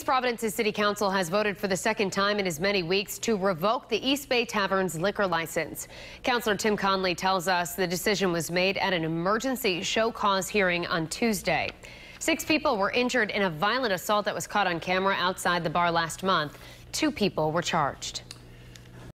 Providence's City Council has voted for the second time in as many weeks to revoke the East Bay Tavern's liquor license. Councilor Tim Conley tells us the decision was made at an emergency show cause hearing on Tuesday. 6 people were injured in a violent assault that was caught on camera outside the bar last month. 2 people were charged.